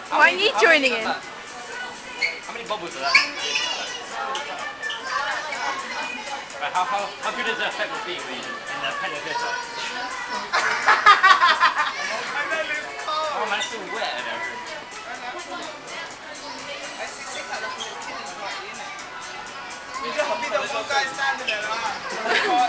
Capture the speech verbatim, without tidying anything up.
Why are you joining in? How many bubbles are that? Right, how, how, how good does the effect will be in the penalty theatre? Oh man, it's still wet and everything. You just be the one guy standing there, right?